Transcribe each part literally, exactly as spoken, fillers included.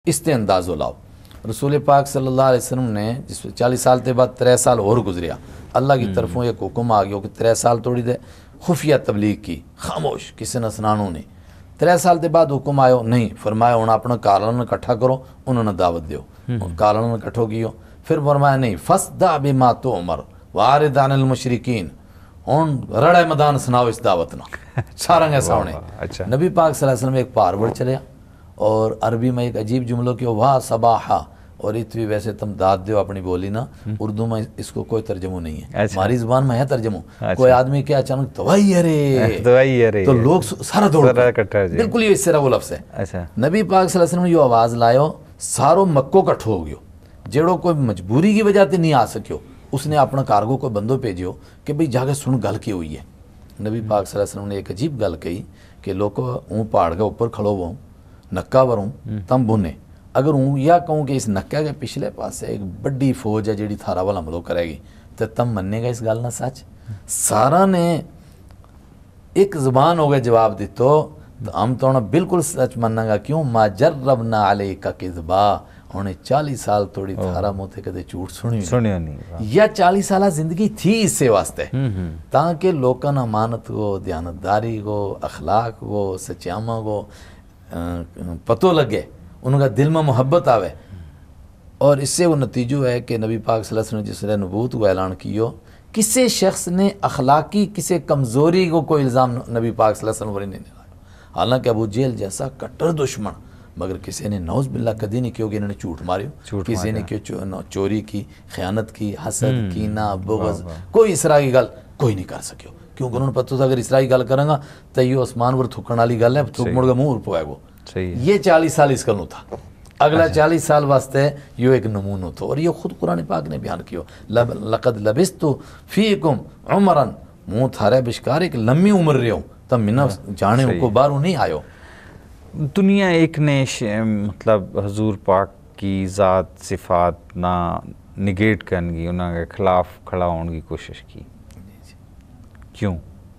اس تے اندازو لاؤ رسول پاک صلی اللہ علیہ وسلم نے جس چالیس سال تے بعد ترے سال اور گزریا، اللہ کی طرفوں ایک حکم آ گیا کہ ترے سال توڑی دے خفیہ تبلیغ کی، خاموش کسی نے سنانو نہیں۔ ترے سال تے بعد حکم آئے نہیں، فرمایا ہونا اپنا کارلن اکٹھا کرو، انہوں نے دعوت دیو، کارلن اکٹھو کیو، پھر فرمایا نہیں فَاسْدَعْ بِمَا تُؤْمَرُ وَأَعْرِضْ عَنِ الْمُشْرِكِينَ، ہون رڑے میدان سناؤ اس دعوت نا سارنگے سامنے۔ نبی پاک صلی اللہ علیہ وسلم ایک پار بڑھ چلیا اور عربی میں ایک عجیب جملوں کی واہ صباحا، اور اتوی ویسے تم داد دیو اپنی بولی نا، اردو میں اس کو کوئی ترجمہ نہیں ہے، ہماری زبان میں ہے ترجمہ۔ کوئی آدمی کیا اچانک دوائی ارے تو لوگ سارا دوڑ بالکل یہ اس طرح وہ لفظ ہے۔ نبی پاک صلی اللہ علیہ وسلم یہ آواز لائیو ساروں مکو کٹھو ہو گیو، جیڑوں کوئی مجبوری کی وجہ تے نہیں آ سکیو، اس نے اپنا کارگو کو بندو بھیجیو کہ بھئی جا کے سن گل کی ہوئی ہے۔ نبی پاک صلی اللہ علیہ وسلم نے ایک عجیب گل کہی کہ لوگوں اون پہاڑ کے اوپر کھڑو ہوں نکا وروں تم بھونے، اگر ہوں یا کہوں کہ اس نکے کے پچھلے پاس ایک بڑی فوج ہے جیڑی تھارا والا حملہ کرے گی تو تم مننے گا اس گل نہ سچ؟ سارا نے ایک زبان ہو گئے جواب دی تو ہم تو بالکل سچ مننا گا، کیوں ما جربنا علیکا کذبا، انہیں چالیس سال توڑی تھارا موتے کدے جھوٹ سنی نہیں، یا چالیس سالہ زندگی تھی اس سے واسطے تاکہ لوکاں امانت کو، دیانتداری کو، اخلاق کو، سچیاما کو پتو لگے، ان کا دل میں محبت آوے، اور اس سے وہ نتیجہ ہے کہ نبی پاک صلی اللہ علیہ وسلم جس نے نبوت کو اعلان کیو، کسی شخص نے اخلاقی کسی کمزوری کو کوئی الزام نبی پاک صلی اللہ علیہ وسلم پر نہیں لگایا، حالانکہ ابو جہل جیسا کٹر دشمن، مگر کسی نے نعوذ باللہ کدی نہیں کیوں کہ انہوں نے جھوٹ ماریو، کسی نے کیوں چوری کی، خیانت کی، حسد، کینہ، بغض، کوئی اس طرح کی گل کوئی نہیں کر سکیو، کیونکہ انہوں نے پتہ تھا اگر اس طرح کی گل کریں گا تو یہ عثمان پر تھکن والی گل ہے، تھک مڑ گا منہ پوائے گو۔ یہ چالیس سال اس کا نو تھا، اگلا چالیس سال واسطے یہ ایک نمونہ تھا، اور یہ خود قرآن پاک نے بیان کیو لقد لبثت فیکم عمرا، منہ تھارے بشکار ایک لمبی عمر رہے ہو تم منہ جانے کو باروں نہیں آئے ہو۔ دنیا ایک نے مطلب حضور پاک کی ذات صفات نہ نگیٹ کرنگی، انہوں کے خلاف کھڑا ہونے کی کوشش کی، کیوں؟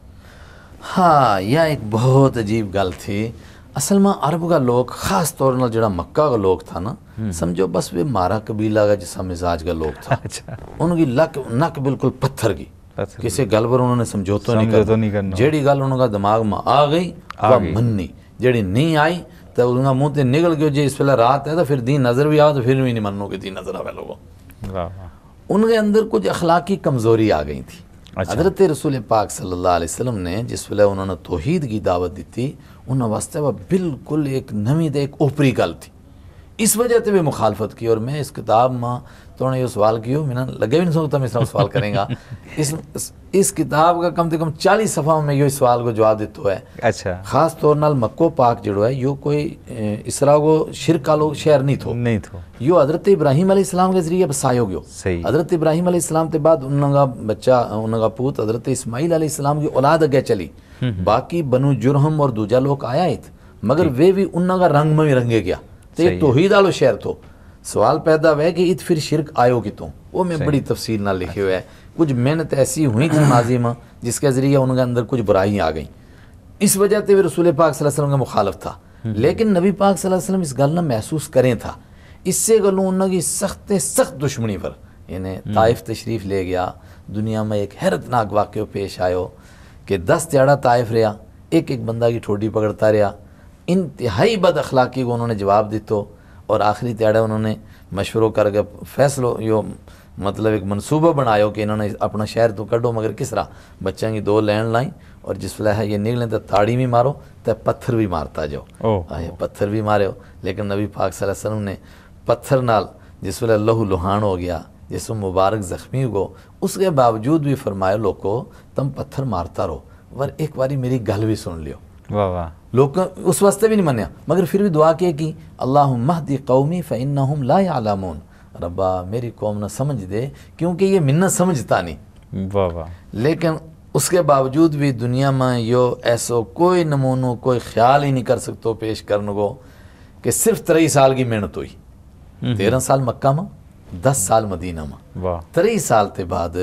ہاں یہ ایک بہت عجیب گل تھی۔ اصل میں عرب کا لوگ خاص طور پر جڑا مکہ کا لوگ تھا نا، سمجھو بس وہ مارا قبیلہ کا جسا مزاج کا لوگ تھا، ان کی لک نک بالکل پتھر کی، کسی گل پر انہوں نے سمجھوتو نہیں کرنا، جیڑی گل انہوں کا دماغ میں آ گئی وہ مننی، جیڑی نہیں آئی تو انہوں کا منہ تے نکل گئے جی اس پہلے رات ہے تو پھر دین نظر بھی آؤ تو پھر بھی نہیں مننو کہ دین نظر آوے لوگوں۔ ان کے اندر کچھ اخلاقی کمزوری آ گئی تھی۔ حضرت رسول پاک صلی اللہ علیہ وسلم نے جس ویلے انہوں نے توحید کی دعوت دی تھی، انہوں واسطے وہ بالکل ایک نمی دے ایک اوپری گل تھی، اس وجہ سے بھی مخالفت کی۔ اور میں اس کتاب میں تو نے یہ سوال کیوں، میں نے لگے بھی نہیں سوچتا میں اس طرح سوال کریں گا، اس اس کتاب کا کم سے کم چالیس صفحہ میں یہ سوال کو جواب دیتا ہے۔ اچھا، خاص طور نال مکہ پاک جڑو ہے یہ کوئی اس طرح کو شرک کا لوگ شہر نہیں تھو، نہیں تھو، یہ حضرت ابراہیم علیہ السلام کے ذریعے بسایو گیو۔ حضرت ابراہیم علیہ السلام کے بعد انہوں کا بچہ انہوں کا پوت حضرت اسماعیل علیہ السلام کی اولاد اگے چلی، باقی بنو جرہم اور دوجہ لوگ آیا ہی تھے، مگر وہ بھی انہوں کا رنگ میں بھی رنگے گیا، تو یہ توحید آلو شہر تھو۔ سوال پیدا ہوئے کہ ات پھر شرک آئیو کی تو، وہ میں بڑی تفصیل نہ لکھے ہوئے ہے، کچھ محنت ایسی ہوئی تھی ماضی میں جس کے ذریعے ان کے اندر کچھ برائیاں آ گئیں، اس وجہ سے وہ رسول پاک صلی اللہ علیہ وسلم کا مخالف تھا، لیکن نبی پاک صلی اللہ علیہ وسلم اس گل نہ محسوس کریں تھا، اس سے گلوں انہوں کی سخت سخت دشمنی پر، یعنی طائف تشریف لے گیا، دنیا میں ایک حیرتناک واقعہ پیش آئیو کہ دس تیڑا طائف رہا، ایک ایک بندہ کی ٹھوڑی پکڑتا رہا، انتہائی بد اخلاقی کو انہوں نے جواب دیتو، اور آخری تیڑا انہوں نے مشوروں کر کے فیصلو یہ مطلب ایک منصوبہ بنایو کہ انہوں نے اپنا شہر تو کڈو، مگر کس طرح بچوں کی دو لین لائیں، اور جس ویلے ہے یہ نکلیں تو تاڑی بھی مارو تو پتھر بھی مارتا جاؤ، پتھر بھی مارے ہو، لیکن نبی پاک صلی اللہ علیہ وسلم نے پتھر نال جس ویلے لہو لہان ہو گیا، جسم مبارک زخمی ہو، اس کے باوجود بھی فرمائے لوگو تم پتھر مارتا رہو، ور ایک باری میری گل بھی سن لیو۔ لوگ اس واسطے بھی نہیں منیا، مگر پھر بھی دعا کیا کہ اللہم اہدی قومی فإنہم لا یعلمون، ربا میری قوم نہ سمجھ دے کیونکہ یہ منت سمجھتا نہیں۔ لیکن اس کے باوجود بھی دنیا میں یہ ایسو کوئی نمونو کوئی خیال ہی نہیں کر سکتو پیش کرنے کو کہ صرف تری سال کی محنت ہوئی، تیرہ سال مکہ میں، دس سال مدینہ میں، تری سال تے بعد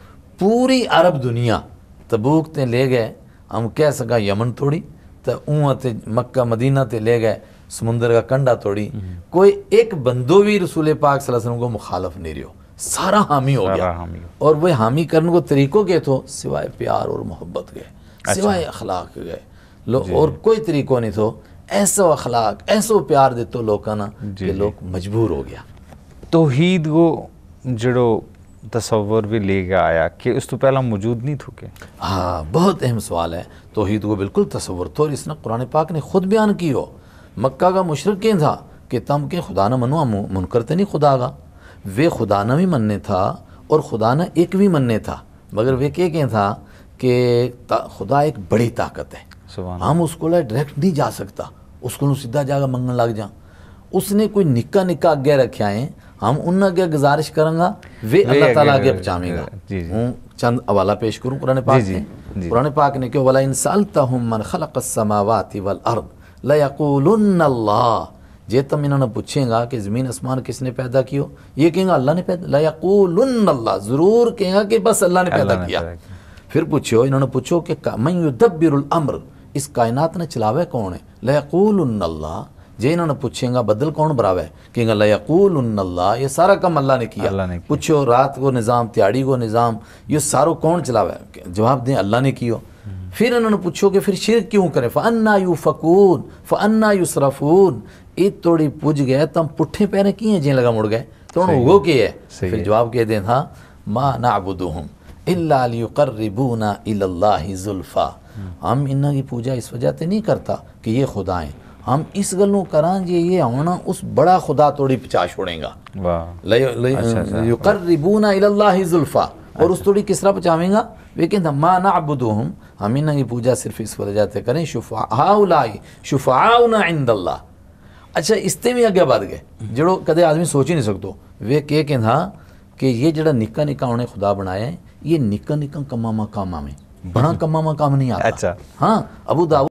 پوری عرب دنیا تبوک تے لے گئے، ہم کہہ سکا یمن توڑی، تو اون تے مکہ مدینہ تے لے گئے، سمندر کا کنڈا توڑی، کوئی ایک بندو بھی رسول پاک صلی اللہ علیہ وسلم کو مخالف نہیں رہو، سارا حامی ہو گیا. اور وہ حامی کرنے کو طریقوں کے تو سوائے پیار اور محبت گئے، سوائے اخلاق گئے لو، اور کوئی طریقوں نہیں تو ایسو اخلاق ایسو پیار دیتو لوگاں نا کہ لوگ مجبور ہو گیا. توحید کو جڑو تصور بھی لے کے آیا کہ اس تو پہلا موجود نہیں تھو کے؟ ہاں بہت اہم سوال ہے. توحید کو بالکل تصور تو، اور اس نے قرآن پاک نے خود بیان کی ہو. مکہ کا مشرک کہیں تھا کہ تم کے خدا نہ منو، منکر تے نہیں خدا کا، وہ خدا نہ بھی مننے تھا اور خدا نہ ایک بھی مننے تھا، مگر وہ کہ کہیں تھا کہ خدا ایک بڑی طاقت ہے، ہم اس کو لے ڈائریکٹ نہیں جا سکتا، اس کو سیدھا جاگا منگن لگ جاں. اس نے کوئی نکا نکا اگے رکھا ہے، ہم ان اگے گزارش کریں گا وہ اللہ تعالیٰ اگے پہنچاویں گا. ہوں چند حوالہ پیش کروں قرآن پاک سے. قرآن پاک نے کہ وَلَئِن سَأَلْتَهُم مَّن خَلَقَ السَّمَاوَاتِ وَالْأَرْضِ لَيَقُولُنَّ اللَّهُ، جے تم انہوں نے پوچھیں گا کہ زمین اسمان کس نے پیدا کیو، یہ کہیں گا اللہ نے پیدا، لَيَقُولُنَّ اللَّهُ، ضرور کہیں گا کہ بس اللہ نے پیدا کیا. پھر پوچھو، انہوں نے پوچھو کہ مَن يُدَبِّرُ الْأَمْرَ، اس کائنات نے چلاوے کون ہے، لَيَقُولُنَّ اللَّهُ. جے انہوں نے پوچھیں گا بدل کون براوے، کہیں گا لَيَقُولُنَّ اللَّهُ، یہ سارا کم اللہ نے کیا. پوچھو رات کو نظام، تیاڑی کو نظام، یہ ساروں کون چلاوے، جواب دیں اللہ نے کیو. پھر انہوں نے پوچھو کہ پھر شرک کیوں کریں، فَأَنَّا يُؤْفَكُونَ فَأَنَّا يُصْرَفُونَ، ایک توڑی پوچھ گئے تم پٹھے پیرے کی ہیں جیں لگا مڑ گئے تو انہوں وہ کی ہے. پھر جواب کہہ دیں تھا مَا نَعْبُدُهُمْ إِلَّا لِيُقَرِّبُونَ إِلَى اللَّهِ زُلْفَى، ہم انہاں کی پوجا اس وجہ تے نہیں کرتا کہ یہ خدا ہیں، ہم اس گلوں کران جی یہ ہونا اس بڑا خدا توڑی پچا چھوڑیں گا. یقربون الی اللہ زلفا، اور اس توڑی کس طرح پچاویں گا، لیکن ما نعبدہم، ہم انہاں کی پوجا صرف اس وجہ تے کریں شفعاء شفعاؤنا عند اللہ. اچھا اس تے بھی آگے بڑھ گئے جڑو کدے آدمی سوچ ہی نہیں سکتو. وہ کہ کہ تھا کہ یہ جڑا نکا نکا انہیں خدا بنایا ہے، یہ نکا نکا کماما کاما میں بڑا کماما کام نہیں آتا. ہاں ابو داؤد